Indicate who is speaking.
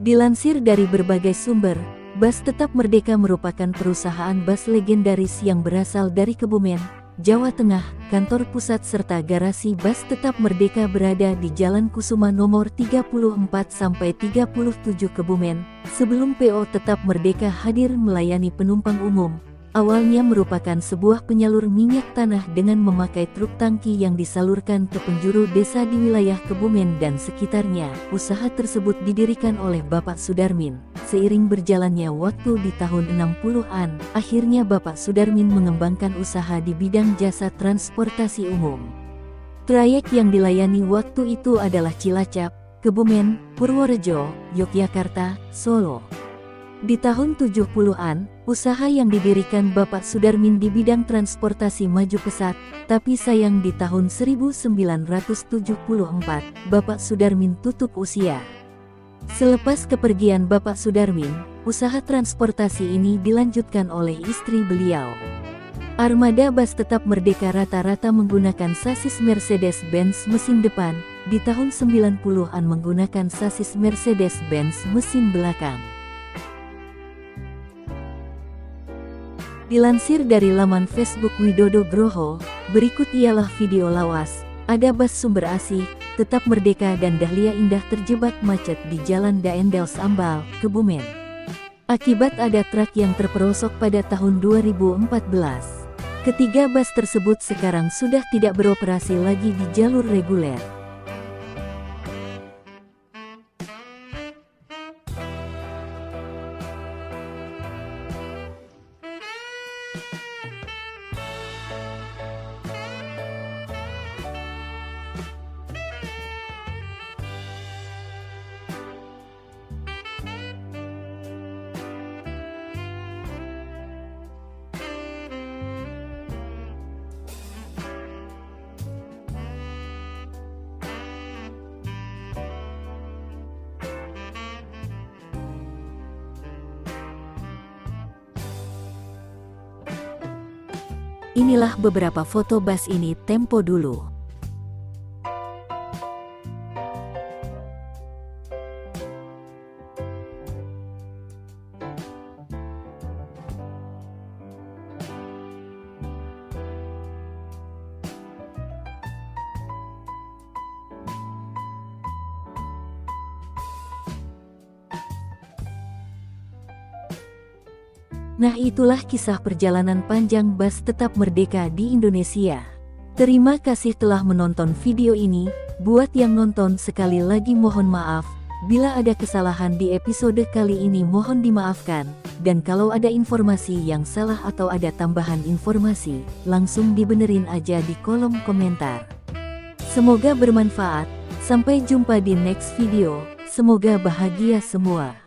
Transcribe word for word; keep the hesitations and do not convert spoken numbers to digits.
Speaker 1: Dilansir dari berbagai sumber, Bus Tetap Merdeka merupakan perusahaan bus legendaris yang berasal dari Kebumen, Jawa Tengah. Kantor pusat serta garasi Bus Tetap Merdeka berada di Jalan Kusuma nomor tiga puluh empat sampai tiga puluh tujuh Kebumen. Sebelum P O Tetap Merdeka hadir melayani penumpang umum, awalnya merupakan sebuah penyalur minyak tanah dengan memakai truk tangki yang disalurkan ke penjuru desa di wilayah Kebumen dan sekitarnya. Usaha tersebut didirikan oleh Bapak Sudarmin. Seiring berjalannya waktu di tahun enam puluhan, akhirnya Bapak Sudarmin mengembangkan usaha di bidang jasa transportasi umum. Trayek yang dilayani waktu itu adalah Cilacap, Kebumen, Purworejo, Yogyakarta, Solo. Di tahun tujuh puluhan, usaha yang didirikan Bapak Sudarmin di bidang transportasi maju pesat, tapi sayang di tahun seribu sembilan ratus tujuh puluh empat, Bapak Sudarmin tutup usia. Selepas kepergian Bapak Sudarmin, usaha transportasi ini dilanjutkan oleh istri beliau. Armada Bus Tetap Merdeka rata-rata menggunakan sasis Mercedes-Benz mesin depan, di tahun sembilan puluhan menggunakan sasis Mercedes-Benz mesin belakang. Dilansir dari laman Facebook Widodo Groho, berikut ialah video lawas. Ada bus sumber asih, Tetap Merdeka dan Dahlia Indah terjebak macet di Jalan Daendels Ambal, Kebumen. Akibat ada truk yang terperosok pada tahun dua ribu empat belas. Ketiga bus tersebut sekarang sudah tidak beroperasi lagi di jalur reguler. Inilah beberapa foto bus ini tempo dulu. Nah, itulah kisah perjalanan panjang Bus Tetap Merdeka di Indonesia. Terima kasih telah menonton video ini. Buat yang nonton sekali lagi mohon maaf. Bila ada kesalahan di episode kali ini mohon dimaafkan. Dan kalau ada informasi yang salah atau ada tambahan informasi, langsung dibenerin aja di kolom komentar. Semoga bermanfaat. Sampai jumpa di next video. Semoga bahagia semua.